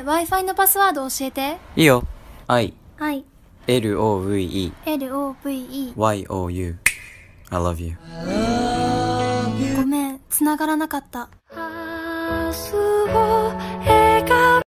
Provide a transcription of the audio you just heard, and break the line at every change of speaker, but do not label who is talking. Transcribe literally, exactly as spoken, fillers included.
Wi-Fi のパスワード教えて。
いいよ。I
I
L O V E
L O V E
Y O U I love you。
ごめん、繋がらなかった。
明日を